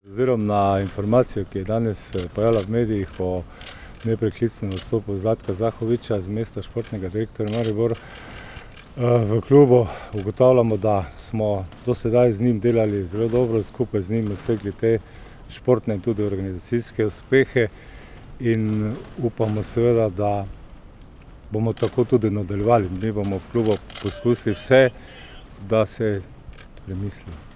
Ozirom na informacijo, ki je danes pojavila v medijih o nepreklicnem odstopu Zlatka Zahoviča z mesta športnega direktorja Maribor, v klubu ugotavljamo, da smo do sedaj z njim delali zelo dobro, skupaj z njim dosegli te športne in tudi organizacijske uspehe in upamo seveda, da bomo tako tudi nadaljevali. Mi bomo v klubu poskusili vse, da se premisli.